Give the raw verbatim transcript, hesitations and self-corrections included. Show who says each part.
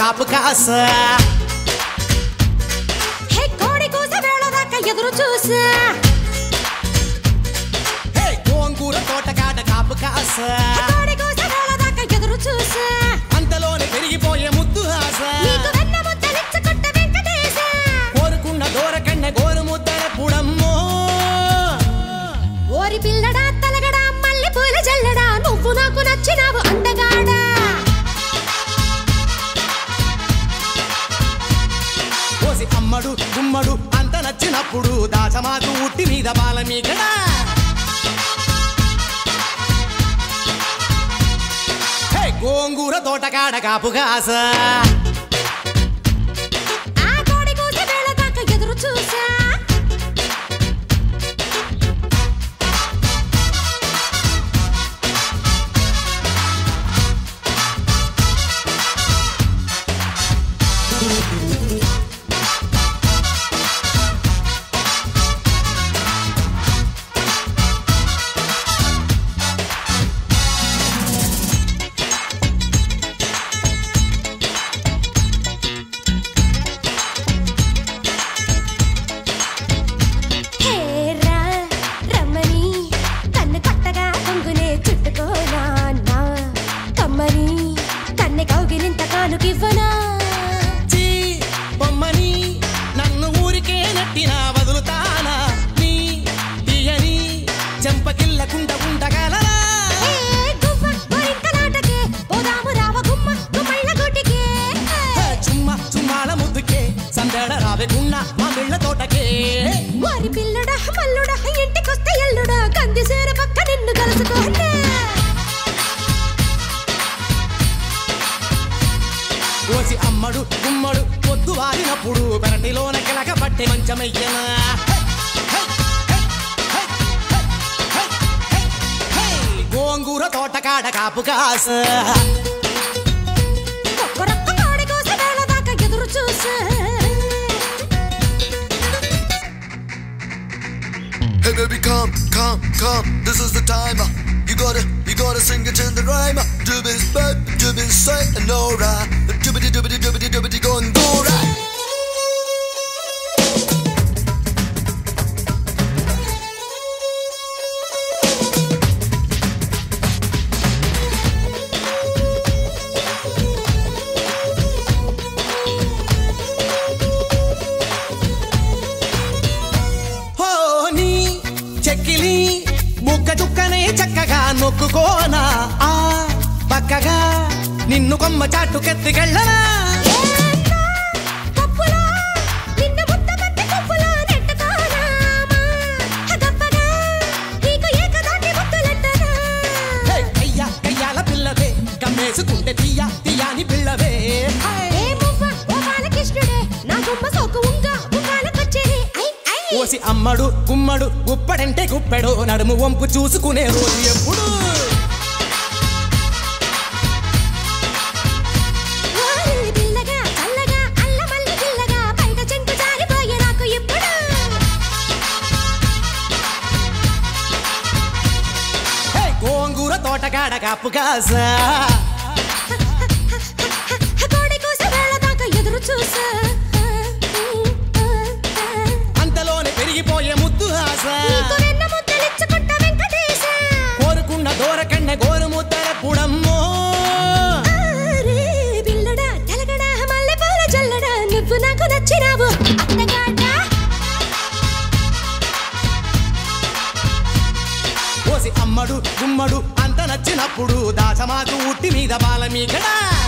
Speaker 1: కాపు కాస
Speaker 2: హే కోడి కూస వేళదాకా ఎదురు చూసా
Speaker 1: హే గోంగూర తోటకాడ కాపు కాస
Speaker 2: కోడి కూస వేళదాకా ఎదురు చూసా
Speaker 1: అంతలోనే పెరిగిపోయే ముద్దు ఆశ
Speaker 2: నీకు వెన్న ముద్దలిచ్చుకుంట వెంకటేశ
Speaker 1: కోరుకున్న దూరకన్న గోరు ముద్దల పుడమ్మో
Speaker 2: ఓరి పిల్లడా తలగడా మల్లె పూల జల్లడా నువ్వు నాకు నచ్చినావు అందగాడా
Speaker 1: కోసి అమ్మడు గుమ్మడు అంత నచ్చినప్పుడు దాచమాకు ఉట్టి మీద బాల మీగడా హే గోంగూర తోటకాడ కాపు కాస
Speaker 2: ఆ కోడి కూస వేళదాకా ఎదురు చూసా వారి పిల్లడా మల్లుడా ఇంటికొస్తే ఎల్లుడా కందిసేర పక్క నిన్ను కలుసుకోండి
Speaker 1: కోసి అమ్మడు గుమ్మడు పొద్దు వారినప్పుడు పెరటిలోన కిలక పట్టే మంచమయ్యనా గోంగూర తోటకాడ కాపు కాస
Speaker 2: ఒక్కరొక్క కోడి కోస వేళదాకా ఎదురు చూసా
Speaker 3: Hey baby, come, come, come. This is the time. You gotta, you gotta sing it in the rhyme. Doobity bop, doobity say, and alright. Doobity doobity doobity doobity go and go right.
Speaker 1: చెక్కిలి బుక్క చుక్కనే చక్కగా నొక్కుకోనా ఆ పక్కగా నిన్ను కొమ్మ చాటుకెత్తికెళ్ళనా కయ్యా కయ్యాల పిల్లవే కమ్మేసుకుంటే తీయా తీయాని పిల్లవే కోసి అమ్మడు గుమ్మడు గుప్పడంటే గుప్పెడు నడుము వంపు చూసుకునే రోజు ఎప్పుడు గోంగూర తోటకాడ కాపు కాస
Speaker 2: కోడి కూస వేళదాకా ఎదురు చూసా
Speaker 1: పెరిగిపోయే ముద్దు ఆశ కోరుకున్న దూరకన్న గోరు ముద్దల పుడమ్మో
Speaker 2: పిల్లడా తలగడా మల్లె పూల జల్లడా నువ్వు నాకు నచ్చినావు అందగాడా
Speaker 1: కోసి అమ్మడు గుమ్మడు అంత నచ్చినప్పుడు దాచమాకు ఉట్టి మీద బాల మీగడా